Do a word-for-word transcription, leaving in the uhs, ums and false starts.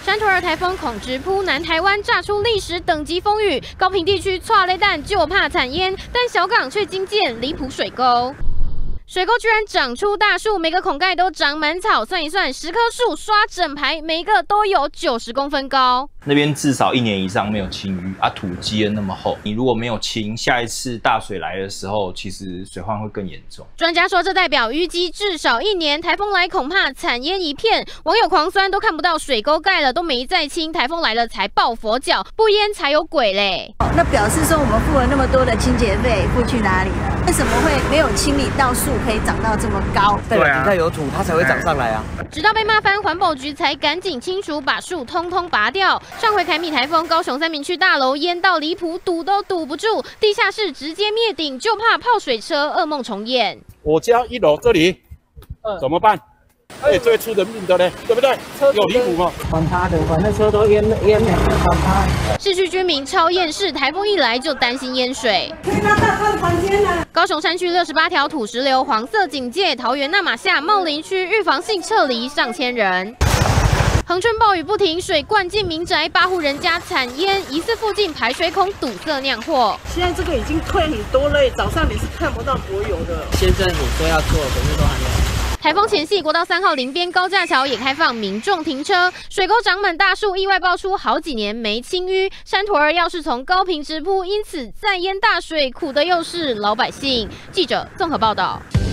山图尔台风恐直扑南台湾，炸出历史等级风雨，高屏地区剉咧蛋就怕惨淹，但小港却惊见离谱水沟。 水沟居然长出大树，每个孔盖都长满草。算一算，十棵树刷整排，每一个都有九十公分高。 那边至少一年以上没有清淤啊，土积的那么厚，你如果没有清，下一次大水来的时候，其实水患会更严重。 专家说，这代表淤积至少一年，台风来恐怕惨淹一片。网友狂酸都看不到水沟盖了，都没再清，台风来了才抱佛脚，不淹才有鬼嘞。 那表示说我们付了那么多的清洁费，付去哪里了？ 为什么会没有清理到树可以长到这么高？ 代表底下有土，它才会长上来啊！ 直到被骂翻，环保局才赶紧清除，把树通通拔掉。上回凯米台风，高雄三民区大楼淹到离谱，堵都堵不住，地下室直接灭顶，就怕泡水车噩梦重演。 我家一楼这里，嗯，怎么办？ 哎，这会出人命的嘞，对不对？有离谱吗？ 管他的，反正车都淹淹没了，管他。 市区居民超厌世，台风一来就担心淹水。 可以让他看房间了。 高雄山区六十八条土石流黄色警戒，桃园那马夏茂林区预防性撤离上千人。 恒春暴雨不停，水灌进民宅，八户人家惨淹，疑似附近排水孔堵塞酿祸。 现在这个已经退很多了，早上你是看不到柏油的。 县政府说要做，可是都还没有。 台风前夕，国道三号林边高架桥也开放民众停车，水沟长满大树，意外爆出好几年没清淤。山图儿要是从高屏直扑，因此再淹大水，苦的又是老百姓。记者综合报道。